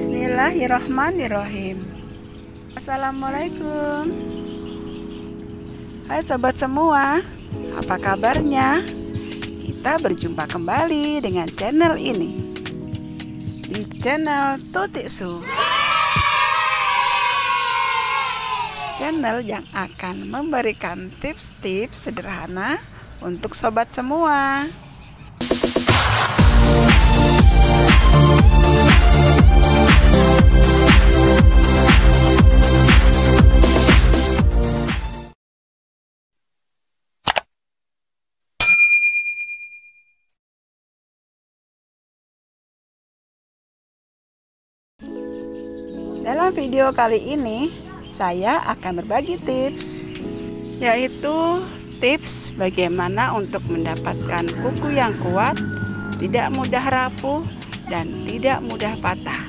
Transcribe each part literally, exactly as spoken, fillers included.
Bismillahirrahmanirrahim. Assalamualaikum. Hai sobat semua, apa kabarnya? Kita berjumpa kembali dengan channel ini, di channel Tutik Su, channel yang akan memberikan tips-tips sederhana untuk sobat semua. Dalam video kali ini saya akan berbagi tips, yaitu tips bagaimana untuk mendapatkan kuku yang kuat, tidak mudah rapuh dan tidak mudah patah.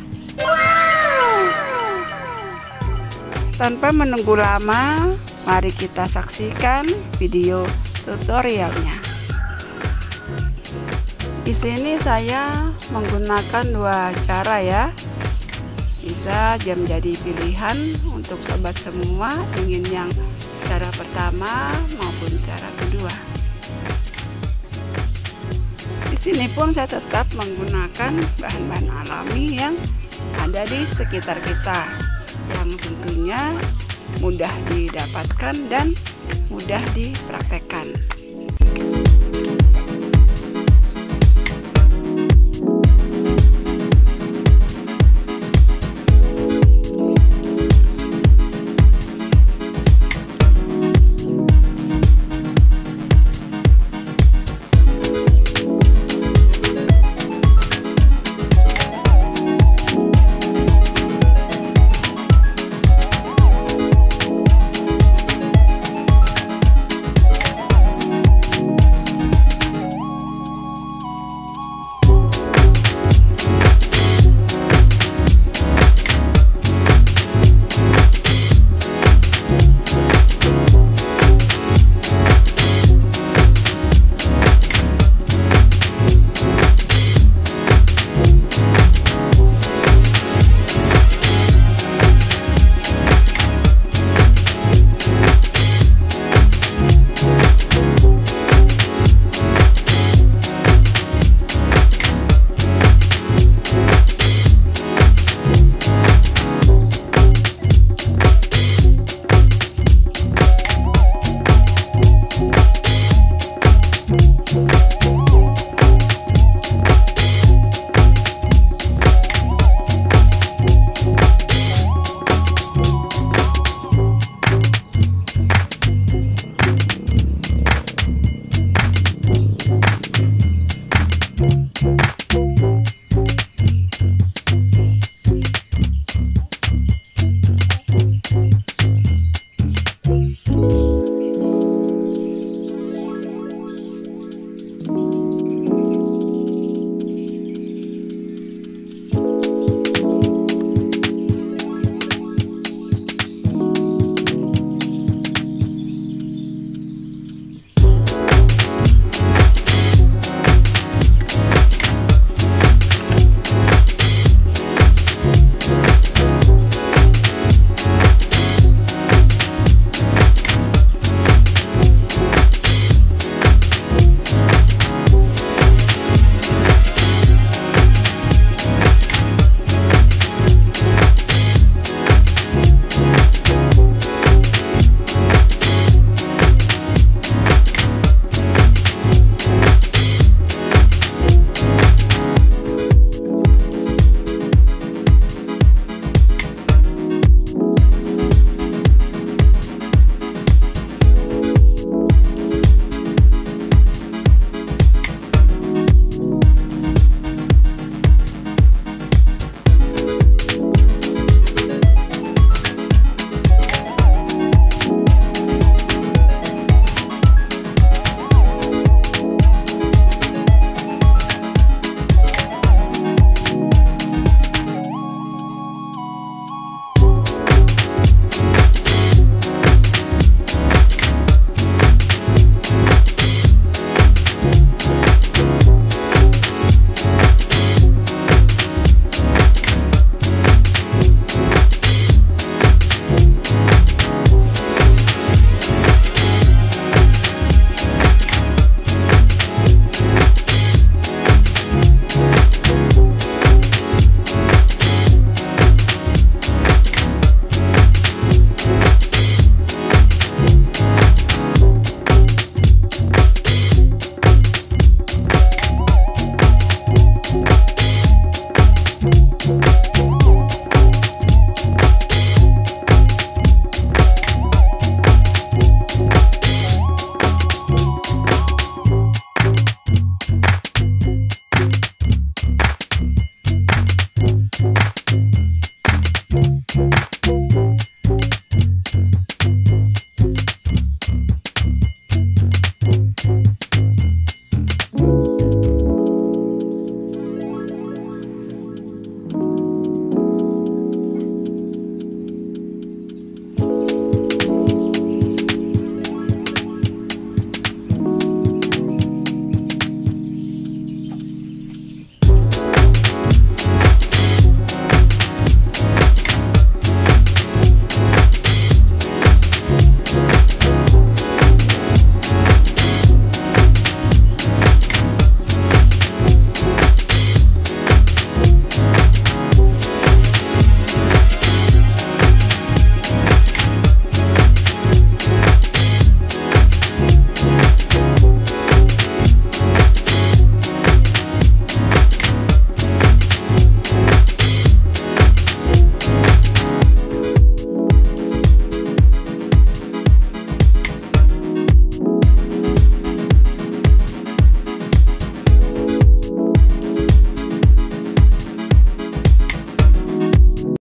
Tanpa menunggu lama, mari kita saksikan video tutorialnya. Di sini saya menggunakan dua cara ya. Bisa menjadi pilihan untuk sobat semua ingin yang cara pertama maupun cara kedua. Di sini pun saya tetap menggunakan bahan-bahan alami yang ada di sekitar kita, yang tentunya mudah didapatkan dan mudah dipraktekkan.